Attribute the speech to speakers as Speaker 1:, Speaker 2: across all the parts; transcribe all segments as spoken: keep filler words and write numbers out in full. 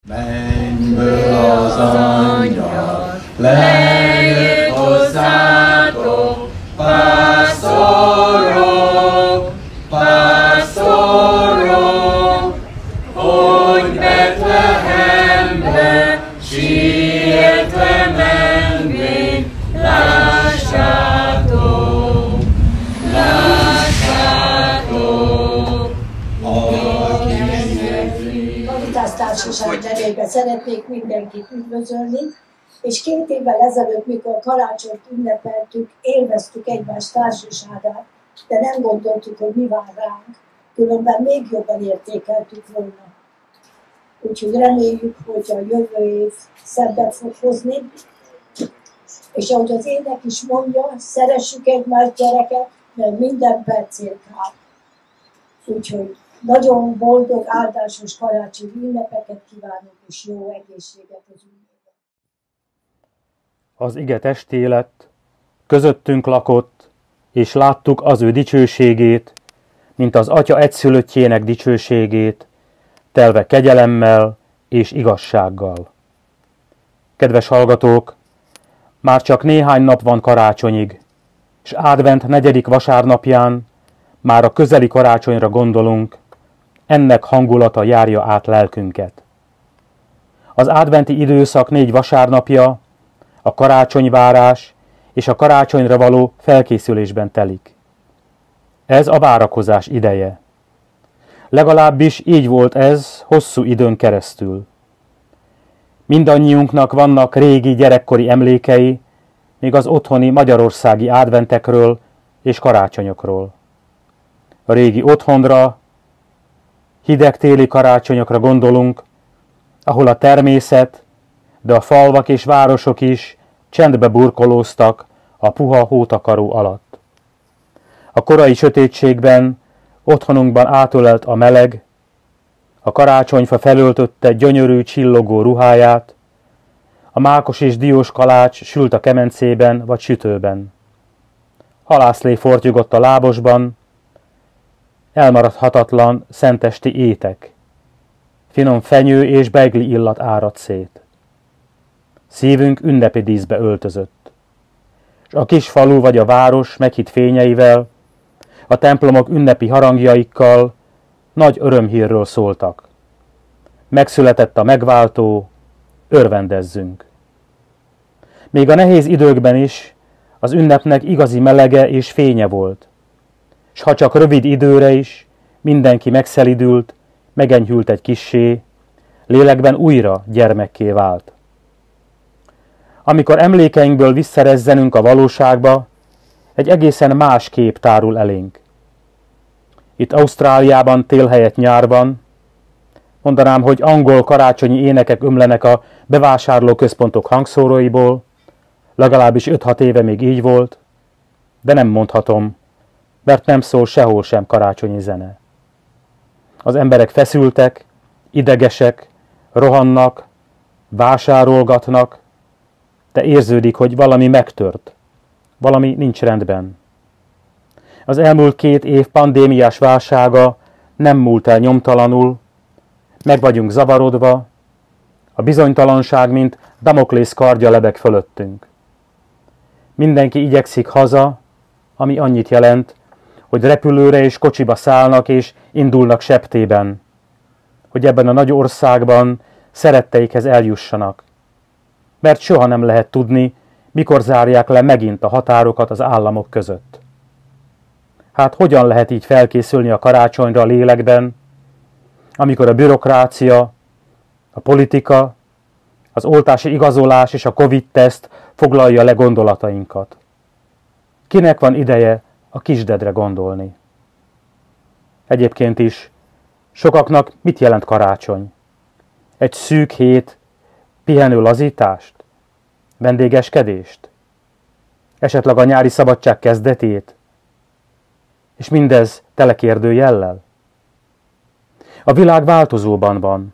Speaker 1: Mennyből az angyal lejött hozzátok, pásztorok, pásztorok, hogy Betlehembe sietve menvén lássátok, lássátok, aki
Speaker 2: Karitasz társaság nevében szeretnék mindenkit üdvözölni, és két évvel ezelőtt, mikor karácsonyt ünnepeltük, élveztük egymás társaságát, de nem gondoltuk, hogy mi vár ránk, különben még jobban értékeltük volna. Úgyhogy reméljük, hogy a jövő év szebbet fog hozni, és ahogy az ének is mondja, szeressük egymást, gyerekek, mert minden percért kár. Úgyhogy nagyon boldog, áldásos karácsonyi ünnepeket kívánok, és jó egészséget az ünnepben.
Speaker 3: Az ige testé lett, közöttünk lakott, és láttuk az ő dicsőségét, mint az Atya egyszülöttjének dicsőségét, telve kegyelemmel és igazsággal. Kedves hallgatók, már csak néhány nap van karácsonyig, és advent negyedik vasárnapján már a közeli karácsonyra gondolunk, ennek hangulata járja át lelkünket. Az adventi időszak négy vasárnapja a karácsonyvárás és a karácsonyra való felkészülésben telik. Ez a várakozás ideje. Legalábbis így volt ez hosszú időn keresztül. Mindannyiunknak vannak régi gyerekkori emlékei, még az otthoni magyarországi adventekről és karácsonyokról. A régi otthonra, hideg téli karácsonyokra gondolunk, ahol a természet, de a falvak és városok is csendbe burkolóztak a puha hótakaró alatt. A korai sötétségben otthonunkban átölelt a meleg, a karácsonyfa felöltötte gyönyörű csillogó ruháját, a mákos és diós kalács sült a kemencében vagy sütőben. Halászlé fortyogott a lábosban, elmaradhatatlan szentesti étek, finom fenyő és beigli illat áradt szét. Szívünk ünnepi díszbe öltözött, és a kis falu vagy a város meghitt fényeivel, a templomok ünnepi harangjaikkal nagy örömhírről szóltak. Megszületett a megváltó, örvendezzünk. Még a nehéz időkben is az ünnepnek igazi melege és fénye volt, s ha csak rövid időre is, mindenki megszelidült, megenyhült egy kissé, lélekben újra gyermekké vált. Amikor emlékeinkből visszarezzenünk a valóságba, egy egészen más kép tárul elénk. Itt Ausztráliában tél helyett nyárban, mondanám, hogy angol karácsonyi énekek ömlenek a bevásárlóközpontok hangszóróiból, legalábbis öt-hat éve még így volt, de nem mondhatom, mert nem szól sehol sem karácsonyi zene. Az emberek feszültek, idegesek, rohannak, vásárolgatnak, de érződik, hogy valami megtört, valami nincs rendben. Az elmúlt két év pandémiás válsága nem múlt el nyomtalanul, meg vagyunk zavarodva, a bizonytalanság, mint Damoklész kardja lebeg fölöttünk. Mindenki igyekszik haza, ami annyit jelent, hogy repülőre és kocsiba szállnak és indulnak septében, hogy ebben a nagy országban szeretteikhez eljussanak. Mert soha nem lehet tudni, mikor zárják le megint a határokat az államok között. Hát hogyan lehet így felkészülni a karácsonyra a lélekben, amikor a bürokrácia, a politika, az oltási igazolás és a Covid-teszt foglalja le gondolatainkat? Kinek van ideje a kisdedre gondolni? Egyébként is, sokaknak mit jelent karácsony? Egy szűk hét, pihenő lazítást? Vendégeskedést? Esetleg a nyári szabadság kezdetét? És mindez tele kérdőjellel? A világ változóban van,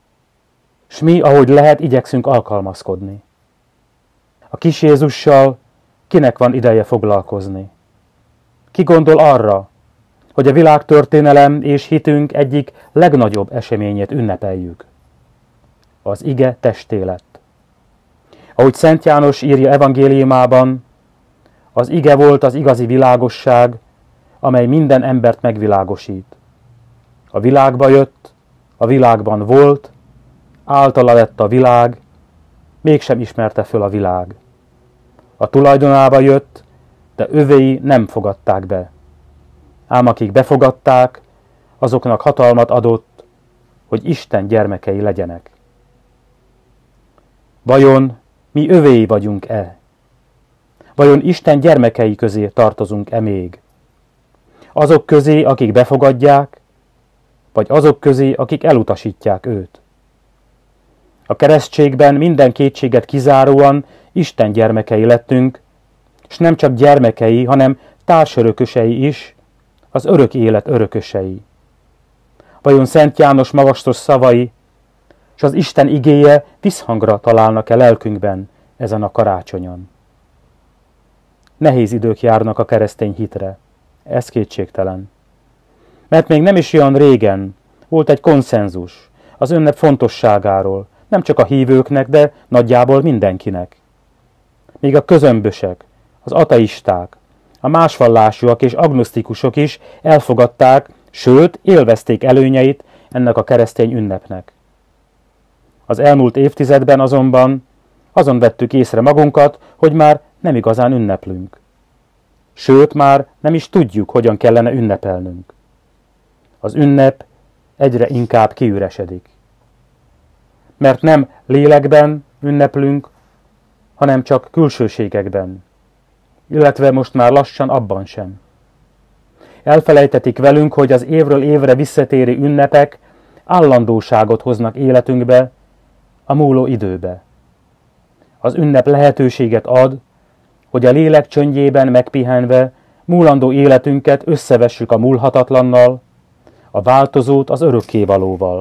Speaker 3: s mi, ahogy lehet, igyekszünk alkalmazkodni. A kis Jézussal kinek van ideje foglalkozni? Ki gondol arra, hogy a világtörténelem és hitünk egyik legnagyobb eseményét ünnepeljük? az ige testé lett. Ahogy Szent János írja evangéliumában, az ige volt az igazi világosság, amely minden embert megvilágosít. A világba jött, a világban volt, általa lett a világ, mégsem ismerte föl a világ. A tulajdonába jött, de övéi nem fogadták be. Ám akik befogadták, azoknak hatalmat adott, hogy Isten gyermekei legyenek. Vajon mi övéi vagyunk-e? Vajon Isten gyermekei közé tartozunk-e még? Azok közé, akik befogadják, vagy azok közé, akik elutasítják őt? A keresztségben minden kétséget kizáróan Isten gyermekei lettünk, és nem csak gyermekei, hanem társörökösei is, az örök élet örökösei. Vajon Szent János magasztos szavai és az Isten igéje visszhangra találnak-e lelkünkben ezen a karácsonyon? Nehéz idők járnak a keresztény hitre, ez kétségtelen. Mert még nem is olyan régen volt egy konszenzus az ünnep fontosságáról, nem csak a hívőknek, de nagyjából mindenkinek. Még a közömbösek, az ateisták, a másvallásúak és agnosztikusok is elfogadták, sőt, élvezték előnyeit ennek a keresztény ünnepnek. Az elmúlt évtizedben azonban azon vettük észre magunkat, hogy már nem igazán ünneplünk. Sőt, már nem is tudjuk, hogyan kellene ünnepelnünk. Az ünnep egyre inkább kiüresedik. Mert nem lélekben ünneplünk, hanem csak külsőségekben, illetve most már lassan abban sem. Elfelejtetik velünk, hogy az évről évre visszatérő ünnepek állandóságot hoznak életünkbe, a múló időbe. Az ünnep lehetőséget ad, hogy a lélek csöndjében megpihenve múlandó életünket összevessük a múlhatatlannal, a változót az örökkévalóval.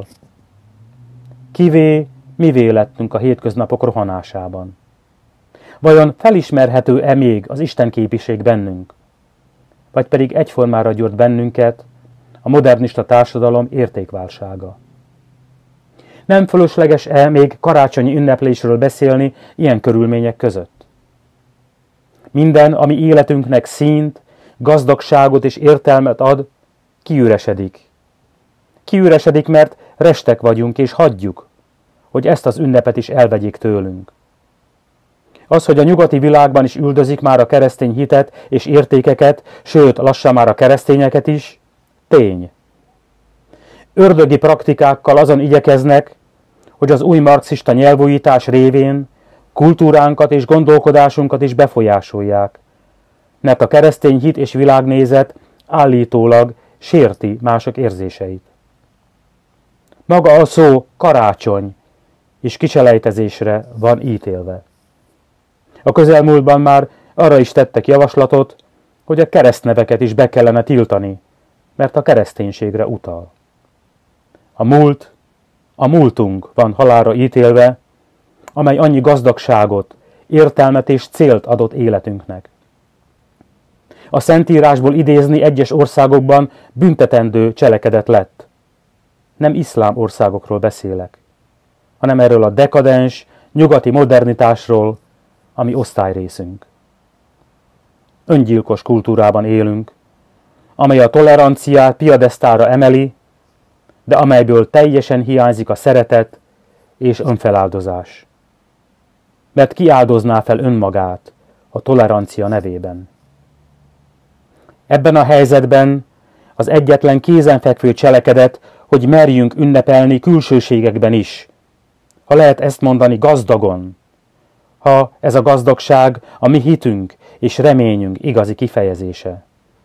Speaker 3: Kivé, mivé lettünk a hétköznapok rohanásában? Vajon felismerhető-e még az istenképiség bennünk? Vagy pedig egyformára gyúrt bennünket a modernista társadalom értékválsága? Nem fölösleges-e még karácsonyi ünneplésről beszélni ilyen körülmények között? Minden, ami életünknek színt, gazdagságot és értelmet ad, kiüresedik. Kiüresedik, mert restek vagyunk, és hagyjuk, hogy ezt az ünnepet is elvegyék tőlünk. Az, hogy a nyugati világban is üldözik már a keresztény hitet és értékeket, sőt, lassan már a keresztényeket is, tény. Ördögi praktikákkal azon igyekeznek, hogy az új marxista nyelvújítás révén kultúránkat és gondolkodásunkat is befolyásolják, mert a keresztény hit és világnézet állítólag sérti mások érzéseit. Maga a szó karácsony és kicselejtezésre van ítélve. A közelmúltban már arra is tettek javaslatot, hogy a keresztneveket is be kellene tiltani, mert a kereszténységre utal. A múlt, a múltunk van halálra ítélve, amely annyi gazdagságot, értelmet és célt adott életünknek. A Szentírásból idézni egyes országokban büntetendő cselekedet lett. Nem iszlám országokról beszélek, hanem erről a dekadens, nyugati modernitásról, ami osztályrészünk. Öngyilkos kultúrában élünk, amely a toleranciát piedesztálra emeli, de amelyből teljesen hiányzik a szeretet és önfeláldozás. Mert ki áldozná fel önmagát a tolerancia nevében? Ebben a helyzetben az egyetlen kézenfekvő cselekedet, hogy merjünk ünnepelni külsőségekben is, ha lehet ezt mondani gazdagon, ha ez a gazdagság a mi hitünk és reményünk igazi kifejezése.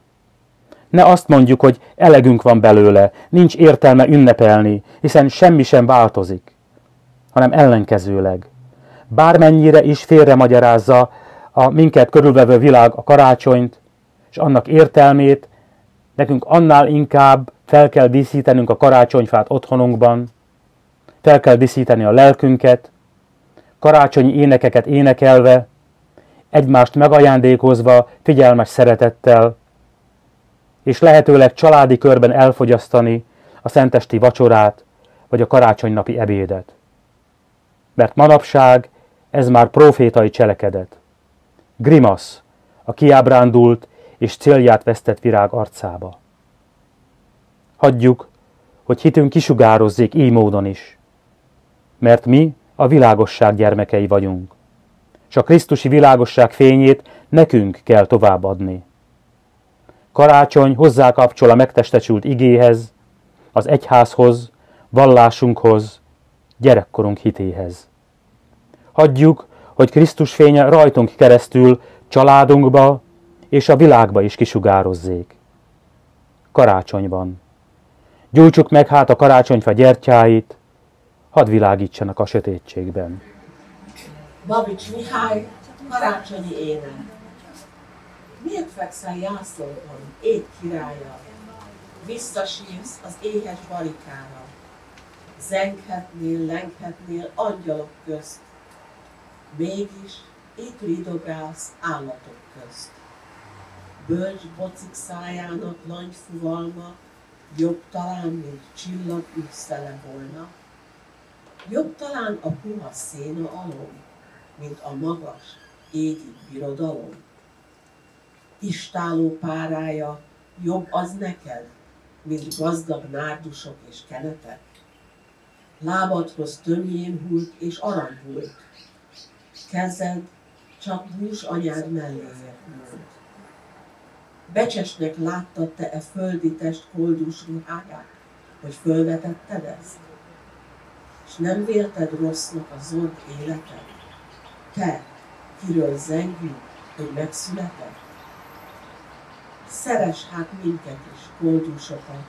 Speaker 3: Ne azt mondjuk, hogy elegünk van belőle, nincs értelme ünnepelni, hiszen semmi sem változik, hanem ellenkezőleg. Bármennyire is félremagyarázza a minket körülvevő világ a karácsonyt, és annak értelmét, nekünk annál inkább fel kell díszítenünk a karácsonyfát otthonunkban, fel kell díszíteni a lelkünket, karácsonyi énekeket énekelve, egymást megajándékozva figyelmes szeretettel, és lehetőleg családi körben elfogyasztani a szentesti vacsorát, vagy a karácsonynapi ebédet. mert manapság ez már profétai cselekedet. Grimasz, a kiábrándult és célját vesztett virág arcába. Hagyjuk, hogy hitünk kisugározzék így módon is, mert mi a világosság gyermekei vagyunk, és a krisztusi világosság fényét nekünk kell továbbadni. Karácsony hozzákapcsol a megtestesült igéhez, az egyházhoz, vallásunkhoz, gyerekkorunk hitéhez. Hagyjuk, hogy Krisztus fénye rajtunk keresztül családunkba és a világba is kisugározzék. Karácsony van. Gyújtsuk meg hát a karácsonyfa gyertyáit, hadd világítsanak a sötétségben.
Speaker 4: Babics Mihály, karácsonyi ének. Miért fekszel jászolban, ég királya? Visszasírsz az éhes barikára. Zenghetnél, lenghetnél angyalok közt. Mégis itt ridogálsz állatok közt. Bölcs bocik szájának langyfuvalma jobb talán, mint csillag ügyszele volna. Jobb talán a puha széna alól, mint a magas, égi birodalom. Istáló párája jobb az neked, mint gazdag nárdusok és kenetek. Lábadhoz tömjén hult és arany hult. Kezed csak bús anyád melléért nyúlt. Becsesnek láttad te e földi test koldus ruháját, hogy fölvetetted ezt? És nem vélted rossznak a zord életed? Te, kiről zengünk, hogy megszületed? Szeress hát minket is, koldusokat.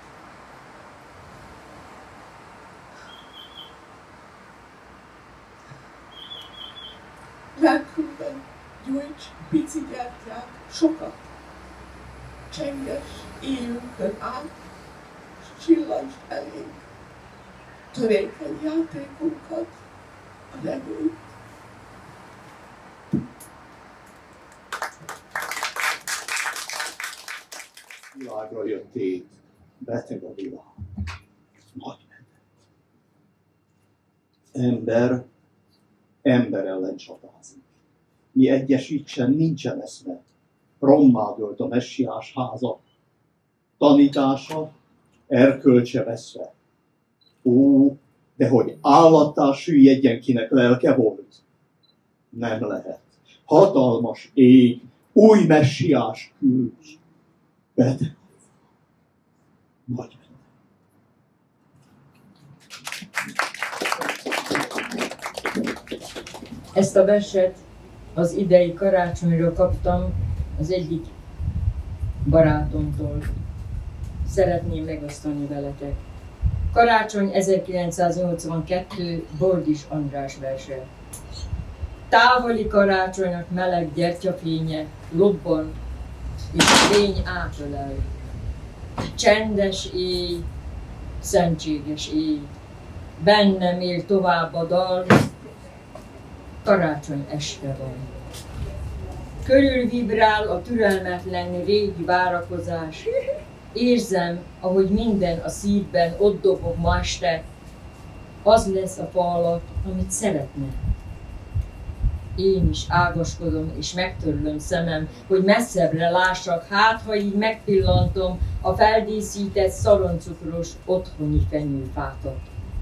Speaker 5: Lelkünkben gyújts pici gyertyát, sokat. Csenges éjünkön át, s csillantsd elénk törékeny játékunkat, a reményt.
Speaker 6: Világra jött tét, beteg a világ. Nagy menet. Ember, ember ellen csatázik. Mi egyesítsen nincsen eszme. Rommá dőlt a messiás háza. Tanítása, erkölcse veszve. Ó, de hogy állattá süllyedjen, kinek lelke volt. Nem lehet. Hatalmas ég, új messiás külcs. Beteg. Nagy menet.
Speaker 7: Ezt a verset az idei karácsonyra kaptam az egyik barátomtól. Szeretném megosztani veletek. Karácsony ezerkilencszáznyolcvankettő, Boldis András verse. Távoli karácsonynak meleg gyertyafénye lobban, és a fény átölel. Csendes éj, szentséges éj, bennem él tovább a dal, karácsony este van. Körül vibrál a türelmetlen régi várakozás, érzem, ahogy minden a szívben ott dobog ma este, az lesz a fa alatt, amit szeretne. Én is ágaskodom és megtörlöm szemem, hogy messzebbre lássak, hát ha így megpillantom a feldíszített szaloncukros otthoni fenyőfákat.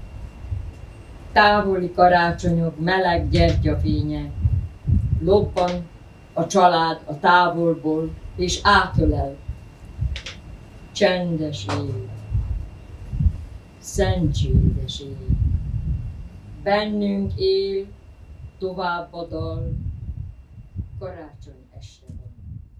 Speaker 7: Távoli karácsonyok meleg gyertyafénye, lobban a család a távolból, és átölel. Csendes éj, szentséges éj, bennünk él tovább a dal, karácsony este van.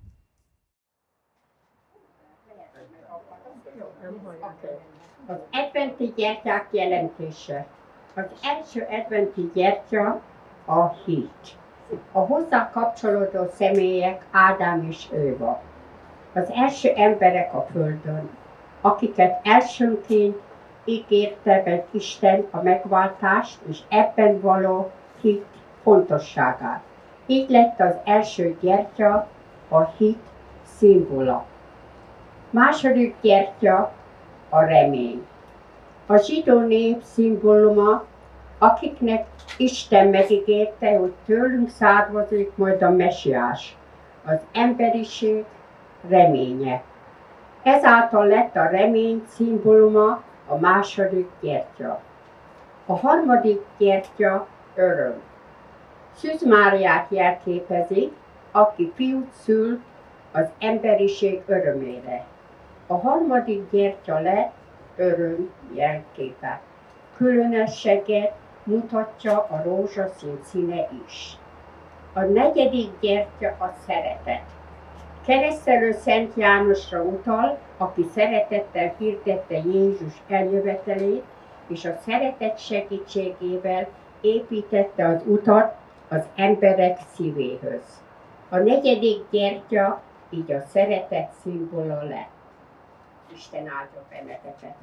Speaker 8: Az adventi gyertyák jelentése. Az első adventi gyertya a hit. A hozzá kapcsolódó személyek Ádám és Éva. Az első emberek a földön, akiket elsőnként ígérte meg Isten a megváltást és ebben való hit fontosságát. Így lett az első gyertya a hit szimbóla. Második gyertya a remény. A zsidó nép szimbóluma akiknek Isten megígérte, hogy tőlünk származik majd a mesiás, az emberiség reménye. Ezáltal lett a remény szimbóluma a második gyertya. A harmadik gyertya öröm. Szűz Máriát jelképezi, aki fiút szül az emberiség örömére. A harmadik gyertya lett öröm jelképe. Különösséget mutatja a rózsaszín színe is. A negyedik gyertya a szeretet. Keresztelő Szent Jánosra utal, aki szeretettel hirdette Jézus eljövetelét, és a szeretet segítségével építette az utat az emberek szívéhöz. A negyedik gyertya így a szeretet szimbóla lett. Isten áldja benneteket!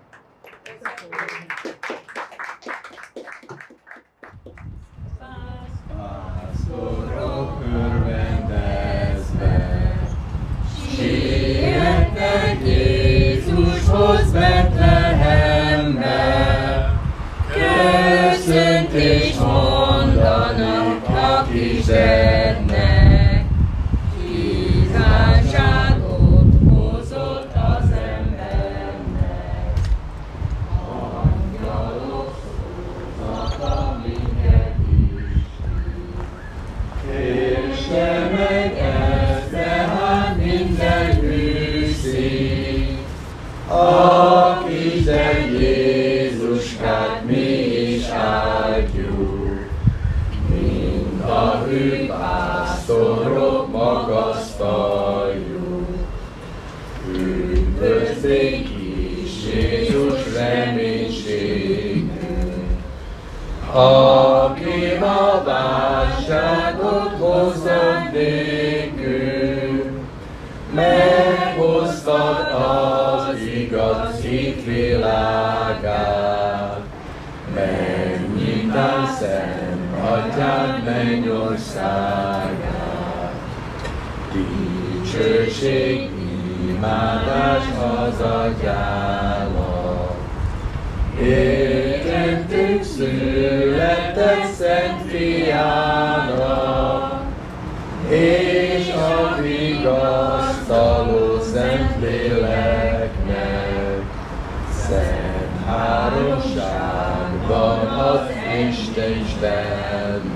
Speaker 1: Pásztorok örvendezve, siettek Jézushoz Betlehembe, köszöntést mondanak a kisednek, kívánságot hozott az embernek. Angyalok szólnak a minket is, értse meg ezt, tehát minden őszi, a kised Jézuskát mi is áldjuk, mind a hű pásztorok magasztaljuk. Üdvözlégy kis Jézus reménységünk, aki a válságot hozott nékünk, meghoztad az igaz hit világát, megnyitál Szent Atyád mennyországát. Dicsőség, imádás az Atyának, értentünk született Szent Fiának, és a vigasztaló Szentléleknek, szent háromságban az Isten Istennek.